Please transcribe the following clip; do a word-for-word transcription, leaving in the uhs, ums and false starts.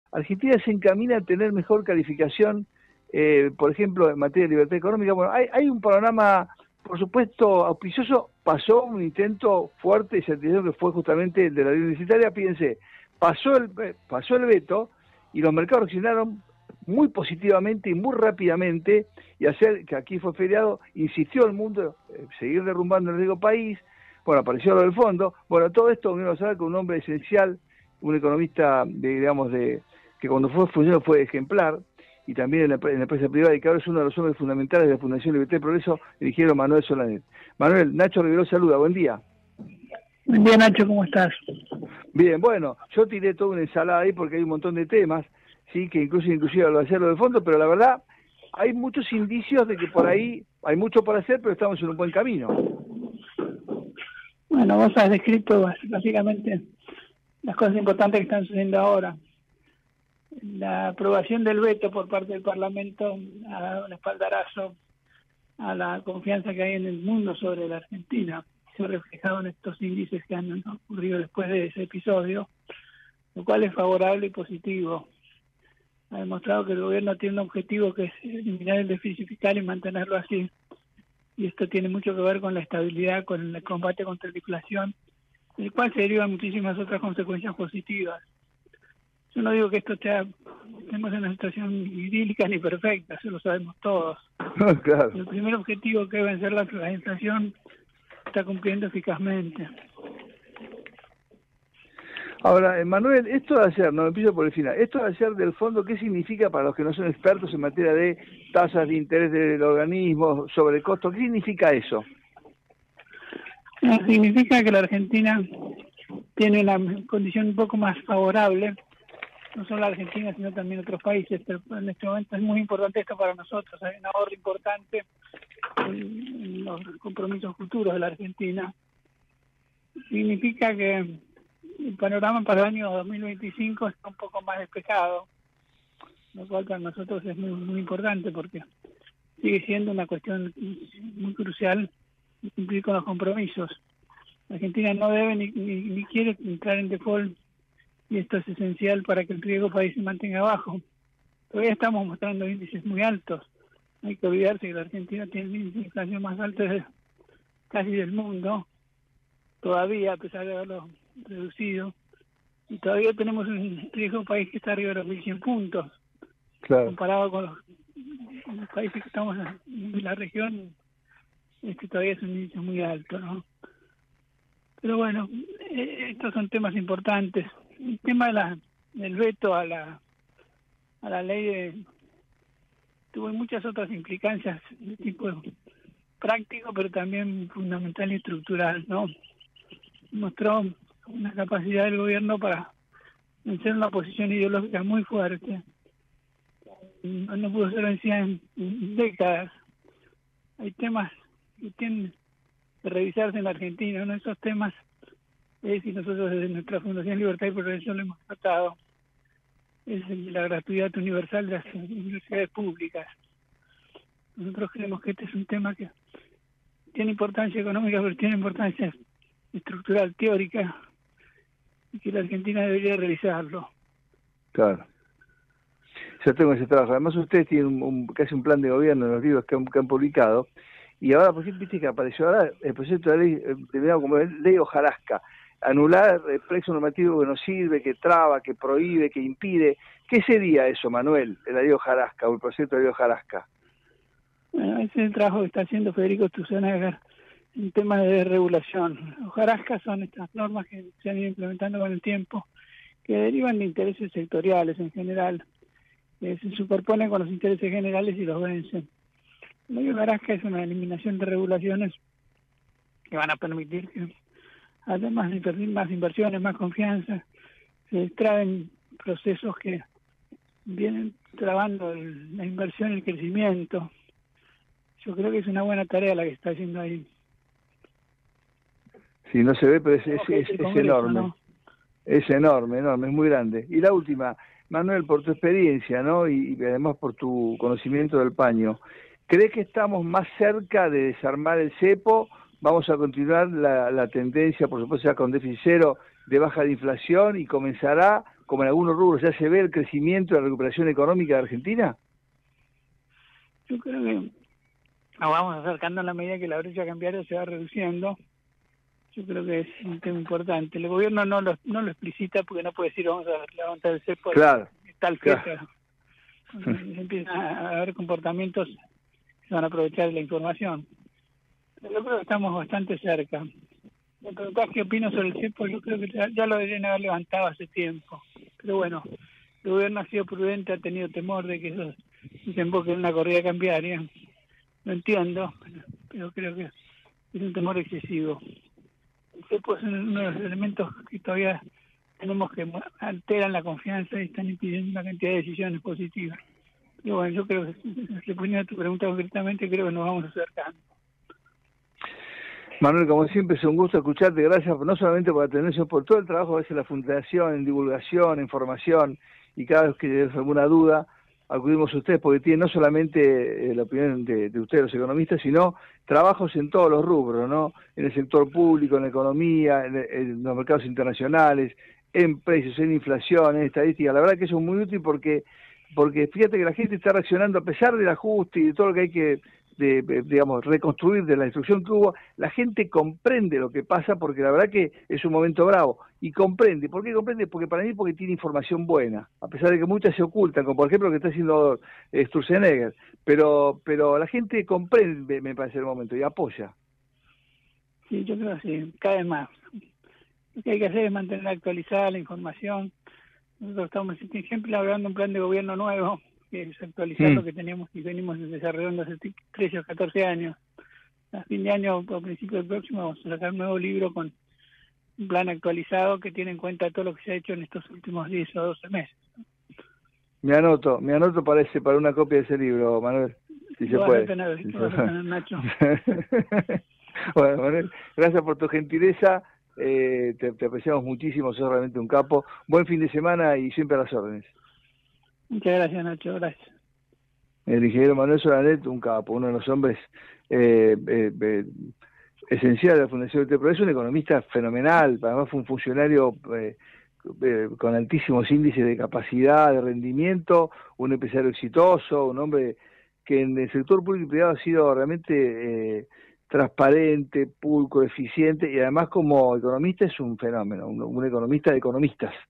Argentina se encamina a tener mejor calificación, eh, por ejemplo, en materia de libertad económica. Bueno, hay, hay un panorama, por supuesto, auspicioso. Pasó un intento fuerte y satisfactorio que fue justamente el de la ley universitaria. Fíjense, pasó el, pasó el veto y los mercados reaccionaron muy positivamente y muy rápidamente, y hacer que aquí fue feriado, insistió el mundo, eh, seguir derrumbando el riesgo país. Bueno, apareció lo del fondo. Bueno, todo esto uno sabe con un hombre esencial, un economista, de, digamos, de que cuando fue funcionario fue ejemplar, y también en la, en la empresa privada, y que ahora es uno de los hombres fundamentales de la Fundación Libertad y Progreso, el ingeniero Manuel Solanet. Manuel, Nacho Rivero saluda, buen día. Buen día, Nacho, ¿cómo estás? Bien, bueno, yo tiré toda una ensalada ahí porque hay un montón de temas, sí, que incluso inclusive lo hacerlo de fondo, pero la verdad hay muchos indicios de que por ahí hay mucho por hacer, pero estamos en un buen camino. Bueno, vos has descrito básicamente las cosas importantes que están sucediendo ahora. La aprobación del veto por parte del Parlamento ha dado un espaldarazo a la confianza que hay en el mundo sobre la Argentina. Se ha reflejado en estos índices que han ocurrido después de ese episodio, lo cual es favorable y positivo. Ha demostrado que el gobierno tiene un objetivo que es eliminar el déficit fiscal y mantenerlo así. Y esto tiene mucho que ver con la estabilidad, con el combate contra la inflación, del cual se derivan muchísimas otras consecuencias positivas. Yo no digo que esto sea, estemos en una situación idílica ni perfecta, eso lo sabemos todos. Claro. El primer objetivo, que es vencer la, la inflación, está cumpliendo eficazmente. Ahora, Manuel, esto de hacer, no empiezo por el final, esto de hacer del fondo, ¿qué significa para los que no son expertos en materia de tasas de interés del organismo, sobrecosto? ¿Qué significa eso? Significa que la Argentina tiene una condición un poco más favorable, no solo la Argentina, sino también otros países, pero en este momento es muy importante esto para nosotros. Hay un ahorro importante en los compromisos futuros de la Argentina. Significa que el panorama para el año dos mil veinticinco está un poco más despejado, lo cual para nosotros es muy, muy importante, porque sigue siendo una cuestión muy crucial cumplir con los compromisos. La Argentina no debe ni, ni, ni quiere entrar en default, y esto es esencial para que el riesgo país se mantenga bajo. Todavía estamos mostrando índices muy altos. Hay que olvidarse que la Argentina tiene el índice de inflación más alto de, casi del mundo, todavía, a pesar de haberlo reducido, y todavía tenemos un riesgo país que está arriba de los mil cien puntos. Claro. Comparado con los, con los países que estamos en la región, este todavía es un índice muy alto, ¿no? Pero bueno, eh, estos son temas importantes. El tema de la, del veto a la a la ley de, tuvo muchas otras implicancias de tipo práctico, pero también fundamental y estructural, ¿no? Mostró una capacidad del gobierno para vencer una posición ideológica muy fuerte. No, no pudo ser vencida en, en décadas. Hay temas que tienen que revisarse en la Argentina. Uno de esos temas es, y nosotros desde nuestra Fundación Libertad y Progreso lo hemos tratado, es la gratuidad universal de las universidades públicas. Nosotros creemos que este es un tema que tiene importancia económica, pero tiene importancia estructural, teórica, y que la Argentina debería realizarlo. Claro. Yo tengo ese trabajo. Además, ustedes tienen un, un, casi un plan de gobierno en los libros que han, que han publicado, y ahora, por ejemplo, viste que apareció ahora el proyecto de ley, terminado como ley hojarasca, anular el plexo normativo que no sirve, que traba, que prohíbe, que impide. ¿Qué sería eso, Manuel, la ley hojarasca o el proyecto de ley hojarasca? Bueno, ese es el trabajo que está haciendo Federico Sturzenegger en temas de regulación. Hojarasca son estas normas que se han ido implementando con el tiempo, que derivan de intereses sectoriales en general, que se superponen con los intereses generales y los vencen. La ley hojarasca es una eliminación de regulaciones que van a permitir que, además de invertir más inversiones, más confianza, se extraen procesos que vienen trabando el, la inversión y el crecimiento. Yo creo que es una buena tarea la que está haciendo ahí. Sí, no se ve, pero es, es, es, es Congreso, enorme. ¿No? Es enorme, enorme, es muy grande. Y la última, Manuel, por tu experiencia, ¿no? Y, y además por tu conocimiento del paño, ¿crees que estamos más cerca de desarmar el cepo? ¿Vamos a continuar la, la tendencia, por supuesto, ya con déficit cero, de baja de inflación, y comenzará como en algunos rubros, ya se ve el crecimiento y la recuperación económica de Argentina? Yo creo que nos vamos acercando a la medida que la brecha cambiaria se va reduciendo. Yo creo que es un tema importante. El gobierno no lo, no lo explicita porque no puede decir vamos a levantar el cepo claro, tal fecha. Claro. Empiezan a haber comportamientos que se van a aprovechar de la información. Pero yo creo que estamos bastante cerca. Me preguntás qué opino sobre el cepo, yo creo que ya, ya lo deberían haber levantado hace tiempo. Pero bueno, el gobierno ha sido prudente, ha tenido temor de que eso desemboque en una corrida cambiaria. Lo entiendo, pero creo que es un temor excesivo. El cepo es uno de los elementos que todavía tenemos que alteran la confianza y están impidiendo una cantidad de decisiones positivas. Y bueno, yo creo que, respondiendo a tu pregunta concretamente, creo que nos vamos acercando. Manuel, como siempre, es un gusto escucharte. Gracias no solamente por atendernos, sino por todo el trabajo que hace la Fundación en divulgación, en formación, y cada vez que tienes alguna duda, acudimos a ustedes porque tienen no solamente eh, la opinión de, de ustedes, los economistas, sino trabajos en todos los rubros, ¿no? En el sector público, en la economía, en, en los mercados internacionales, en precios, en inflación, en estadística. La verdad que eso es muy útil porque, porque fíjate que la gente está reaccionando a pesar del ajuste y de todo lo que hay que, de, de, digamos, reconstruir de la destrucción que hubo. La gente comprende lo que pasa porque la verdad que es un momento bravo y comprende. ¿Por qué comprende? Porque para mí porque tiene información buena, a pesar de que muchas se ocultan, como por ejemplo lo que está haciendo eh, Sturzenegger, pero pero la gente comprende, me parece, el momento y apoya. Sí, yo creo que sí, cada vez más. Lo que hay que hacer es mantener actualizada la información. Nosotros estamos, por ejemplo, elaborando un plan de gobierno nuevo, que es actualizar mm. lo que tenemos y venimos desarrollando hace trece o catorce años. A fin de año, a principios del próximo, vamos a sacar un nuevo libro con un plan actualizado que tiene en cuenta todo lo que se ha hecho en estos últimos diez o doce meses. Me anoto, me anoto para ese, para una copia de ese libro, Manuel, si se puede. Tener, si lo vas a tener, Nacho. Bueno, Manuel, gracias por tu gentileza. Eh, te, te apreciamos muchísimo, sos realmente un capo. Buen fin de semana y siempre a las órdenes. Muchas gracias, Nacho, gracias. El ingeniero Manuel Solanet, un capo, uno de los hombres eh, eh, eh, esenciales de la Fundación del Progreso, un economista fenomenal, además fue un funcionario eh, eh, con altísimos índices de capacidad, de rendimiento, un empresario exitoso, un hombre que en el sector público y privado ha sido realmente... Eh, transparente, pulcro, eficiente y además como economista es un fenómeno, un, un economista de economistas.